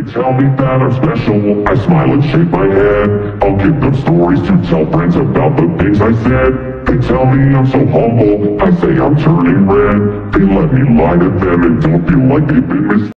tell me that I'm special, I smile and shake my head. I'll give them stories to tell friends about the things I said. They tell me I'm so humble, I say I'm turning red. They let me lie to them and don't feel like they've been misled.